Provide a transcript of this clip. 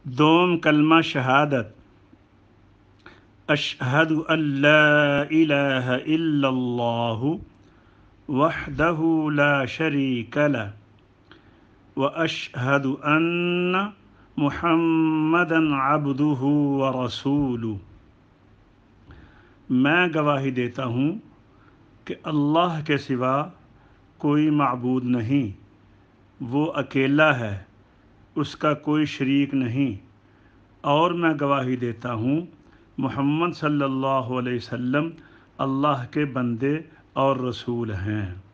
दोम कलमा शहादत अशहदु अल्ला इलाहा इल्लल्लाहु वहदहु ला शरीक लह व अशहदु अन्न मुहम्मदन अब्दुहु व रसूलुहु। मैं गवाही देता हूँ कि अल्लाह के सिवा कोई माबूद नहीं, वो अकेला है, उसका कोई शरीक नहीं। और मैं गवाही देता हूँ मुहम्मद सल्लल्लाहु अलैहि वसल्लम अल्लाह के बंदे और रसूल हैं।